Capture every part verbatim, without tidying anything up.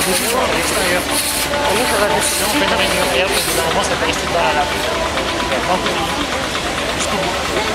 debout à l'extérieur. Pour nous, ça va rester. On fait une réunion et hop, au bout d'un moment, ça peut rester dans la rue. Jusqu'au bout.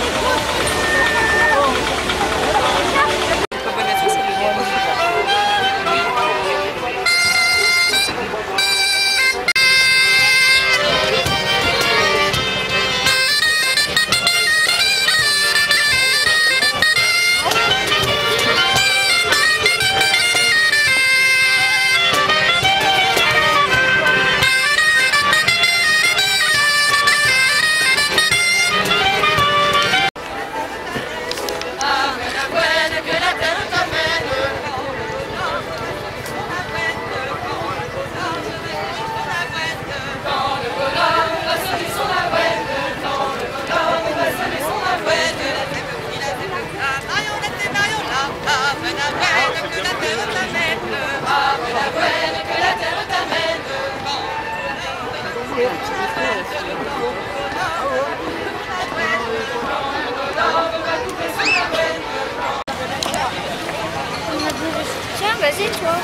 Tiens, vas-y, toi.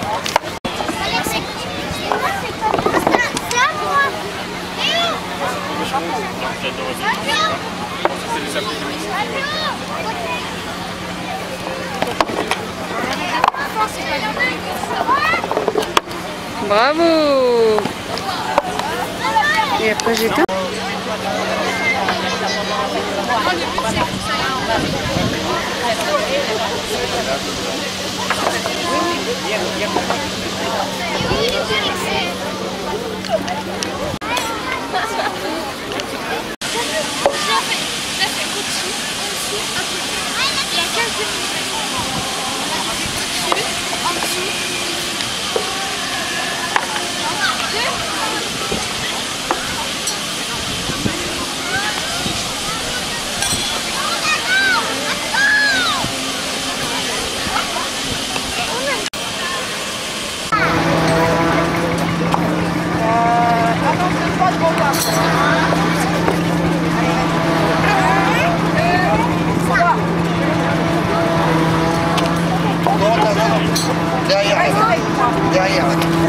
Bravo. Et après j'ai tout. Derrière, derrière.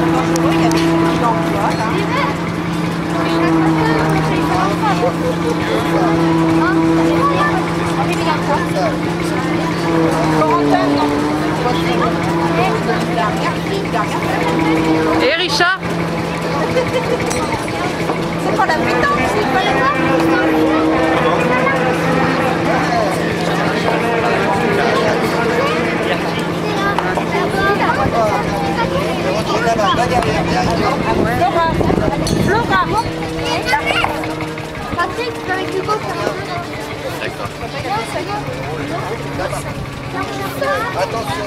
Et Richard? C'est pas la putain, c'est pas la Retourne là-bas, là derrière, derrière. Flora, Flora, Patrick, tu peux avec Hugo faire un peu. D'accord. Ça y est. Attention.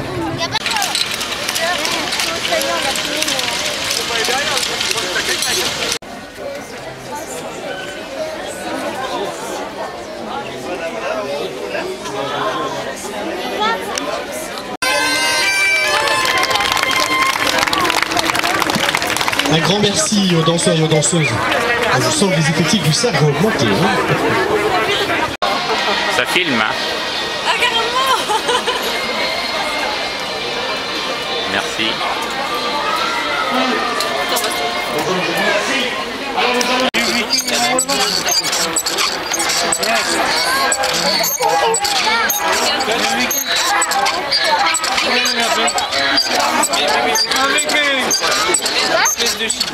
Un grand merci aux danseurs et aux danseuses. Je sens que les effectifs du cercle vont augmenter. Hein. Ça filme, hein? Ah, carrément. Merci. Je sais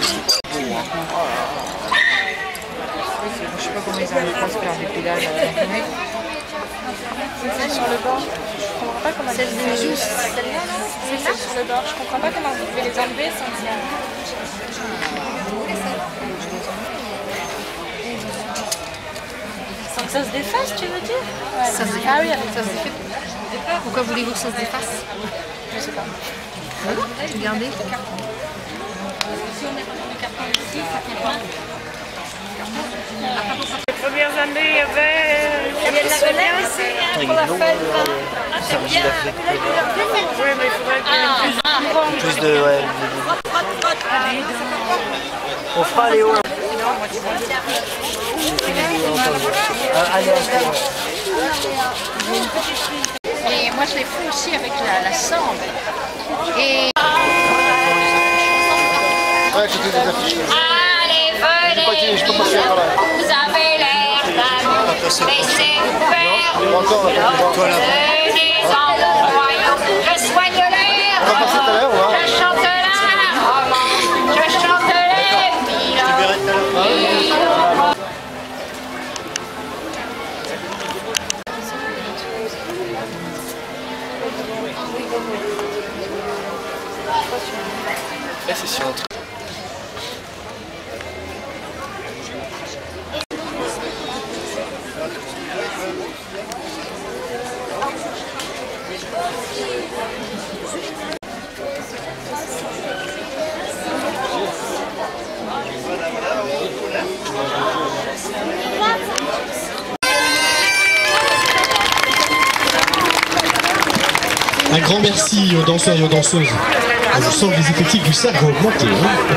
pas comment ils arrivent à faire des pédales. C'est celle sur le bord. Je comprends pas comment c'est juste celle-là. C'est celle sur le bord. Je comprends pas comment vous pouvez les enlever sans que ça. Sans que ça se défasse, tu veux dire? Ouais. Ça se défasse. Ah oui, avec Ça se défait. Pourquoi voulez-vous que ça se défasse? Je sais pas. Regardez. Si on met du carton ici, ça tient pas. Les premières années, il y avait... Il y a de la relève ici, pour la fête. Ah, c'est bien. Oui, mais il faudrait qu'il y ait plus de courant. Plus de... Ouais. On fera les hauts. Allez, Et moi, je les fais aussi avec la, la cendre. Et... Ouais, c'était des affiches. Allez, venez, Je peux pas faire là. vous avez l'air d'amour, mais c'est super. Encore, toi là. Venez en mon royaume, je soigne l'air. On va passer tout à l'heure, ou pas? Je chante la romance, je chante les pilons. Là, c'est sur un truc. Un grand merci aux danseurs et aux danseuses. Je sens que les effectifs du cercle vont augmenter. Hein.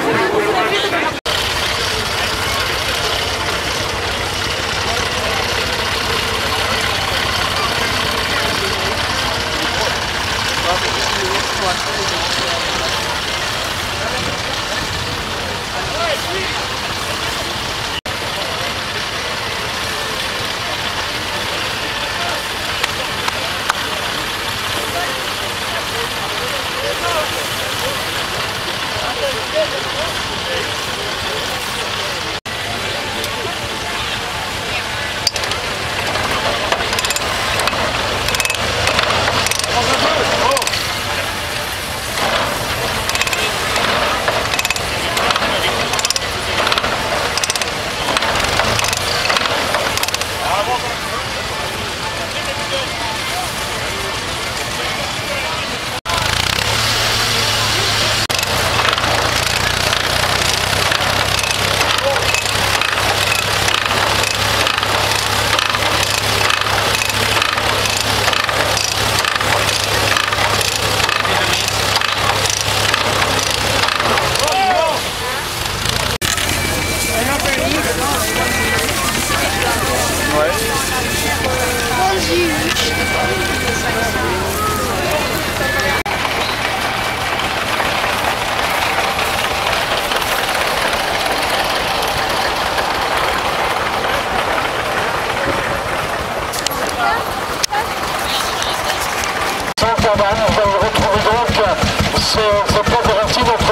Vous allez retrouver donc ce, ce coopérative